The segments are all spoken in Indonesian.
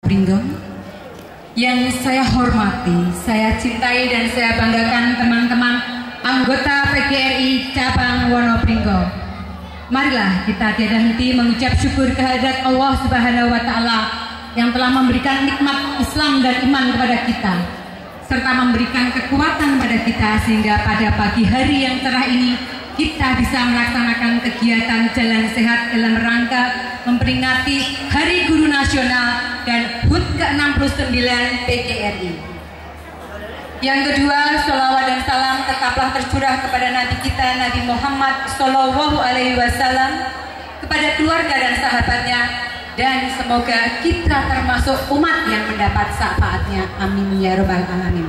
Pringgo, yang saya hormati, saya cintai dan saya banggakan teman-teman anggota PGRI cabang Wonopringgo. Marilah kita tiada henti mengucap syukur kehadirat Allah Subhanahu wa Ta'ala yang telah memberikan nikmat Islam dan iman kepada kita, serta memberikan kekuatan pada kita sehingga pada pagi hari yang cerah ini kita bisa melaksanakan kegiatan jalan sehat dalam rangka memperingati Hari Guru Nasional dan HUT ke-69 PGRI. Yang kedua, sholawat dan salam tetaplah tercurah kepada Nabi kita Nabi Muhammad Sallallahu Alaihi Wasallam, kepada keluarga dan sahabatnya, dan semoga kita termasuk umat yang mendapat syafaatnya. Amin ya Rabbal Alamin.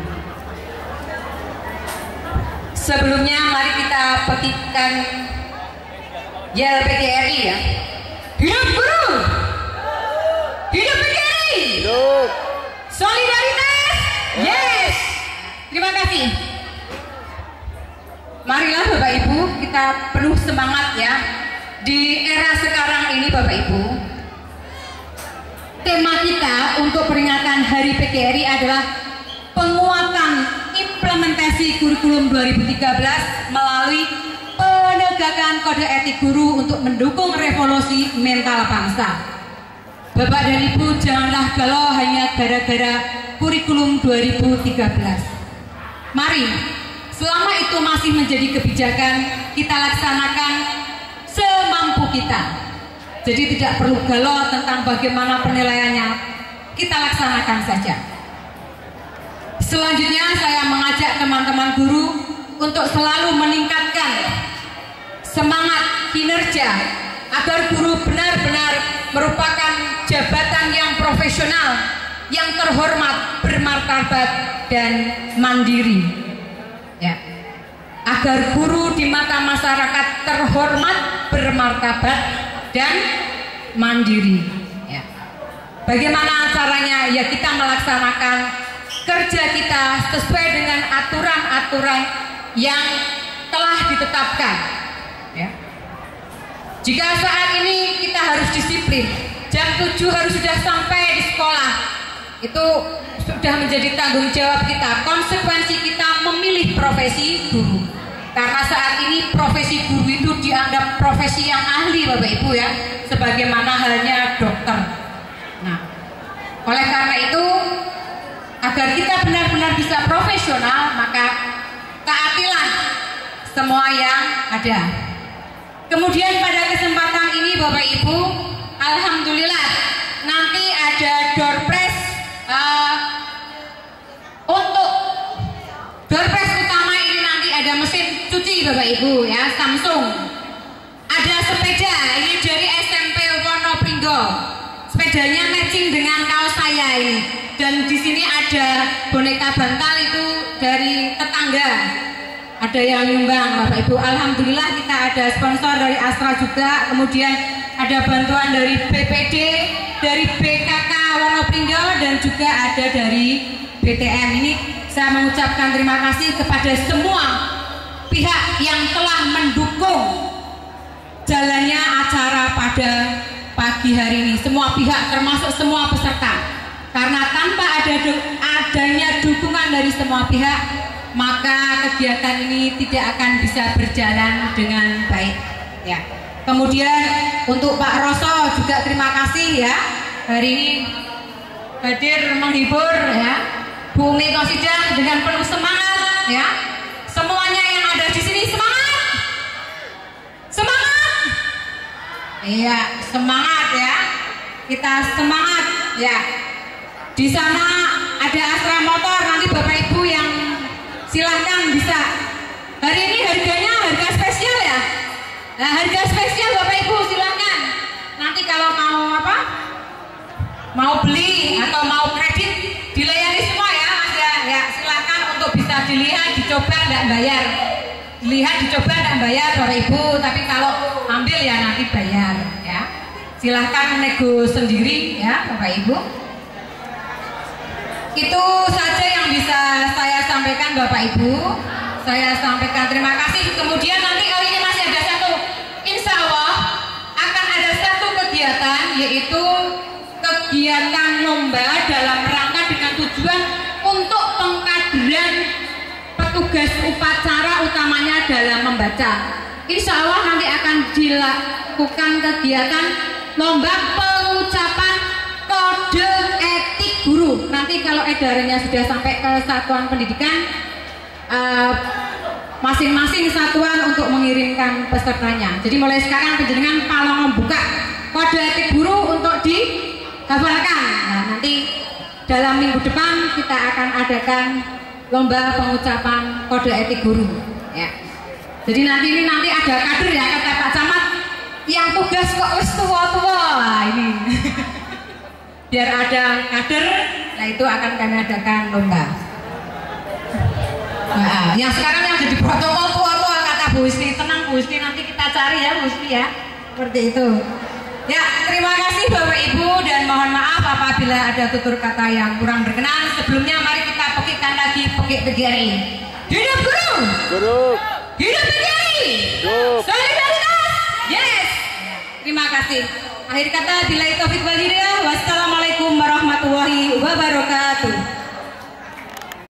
Sebelumnya mari kita petikan yel PGRI ya. Hidup guru, hidup PGRI, hidup solidaritas, yes. Terima kasih. Marilah Bapak Ibu kita penuh semangat ya. Di era sekarang ini Bapak Ibu, tema kita untuk peringatan Hari PGRI adalah penguatan implementasi kurikulum 2013 melalui penegakan kode etik guru untuk mendukung revolusi mental bangsa. Bapak dan Ibu janganlah galau hanya gara-gara kurikulum 2013. Mari, selama itu masih menjadi kebijakan, kita laksanakan semampu kita. Jadi tidak perlu galau tentang bagaimana penilaiannya, kita laksanakan saja. Selanjutnya saya mengajak teman-teman guru untuk selalu meningkatkan semangat kinerja agar guru benar-benar merupakan jabatan yang profesional, yang terhormat, bermartabat, dan mandiri ya. Agar guru di mata masyarakat terhormat, bermartabat, dan mandiri ya. Bagaimana caranya? Ya kita melaksanakan kerja kita sesuai dengan aturan-aturan yang telah ditetapkan ya. Jika saat ini kita harus disiplin, jam 7 harus sudah sampai di sekolah, itu sudah menjadi tanggung jawab kita. Konsekuensi kita memilih profesi guru, karena saat ini profesi guru itu dianggap profesi yang ahli Bapak Ibu ya, sebagaimana halnya dokter. Nah, oleh karena itu, agar kita benar-benar bisa profesional, maka taatilah semua yang ada. Kemudian pada kesempatan ini Bapak Ibu, alhamdulillah nanti ada door prize untuk door prize utama ini. Nanti ada mesin cuci Bapak Ibu ya, Samsung. Ada sepeda ini dari SMP Wonopringgo. Sepedanya matching dengan kaos saya ini. Dan di sini ada boneka bantal itu dari tetangga. Ada yang nyumbang Bapak Ibu. Alhamdulillah kita ada sponsor dari Astra juga. Kemudian ada bantuan dari BPD, dari BKK Wonopringgo, dan juga ada dari BTM. Ini saya mengucapkan terima kasih kepada semua pihak yang telah mendukung jalannya acara pada pagi hari ini. Semua pihak termasuk semua peserta. Karena tanpa adanya dukungan dari semua pihak, maka kegiatan ini tidak akan bisa berjalan dengan baik ya. Kemudian untuk Pak Roso juga terima kasih ya, hari ini hadir menghibur ya. Bu Umi Kosidang dengan penuh semangat ya. Semuanya yang ada di sini semangat, semangat, iya semangat ya. Kita semangat ya. Di sana ada Astra Motor, nanti Bapak Ibu yang silahkan bisa. Hari ini harganya harga spesial ya. Nah harga spesial Bapak Ibu silahkan. Nanti kalau mau apa? Mau beli atau mau kredit dilayani semua ya Mas ya. Ya silahkan untuk bisa dilihat, dicoba, tidak bayar. Dilihat, dicoba, tidak bayar Bapak Ibu. Tapi kalau ambil ya nanti bayar ya. Silahkan nego sendiri ya Bapak Ibu. Itu saja yang bisa saya sampaikan Bapak Ibu. Saya sampaikan terima kasih. Kemudian nanti kali ini masih ada satu, insya Allah akan ada satu kegiatan, yaitu kegiatan lomba tugas upacara utamanya dalam membaca. Insya Allah nanti akan dilakukan kegiatan lomba pengucapan kode etik guru. Nanti kalau edarannya sudah sampai ke satuan pendidikan, masing-masing satuan untuk mengirimkan pesertanya. Jadi mulai sekarang penjenengan kalau membuka kode etik guru untuk dihafalkan. Nah, nanti dalam minggu depan kita akan adakan lomba pengucapan kode etik guru. Ya. Jadi nanti ada kader ya, kata Pak Camat, yang tugas kok wis tua-tua. Nah, ini. Biar ada kader, nah itu akan kami adakan lomba. Nah, yang sekarang yang jadi protokol tua-tua kata Bu Husni, tenang Bu Husni, nanti kita cari ya Bu Husni ya, seperti itu. Ya, terima kasih Bapak Ibu dan mohon maaf apabila ada tutur kata yang kurang berkenan. Sebelumnya mari kita pekikkan lagi pekik PGRI. Hidup guru! Guru! Hidup PGRI! Hidup! Solidaritas! Yes! Terima kasih. Akhir kata, bila itu wal hidayah.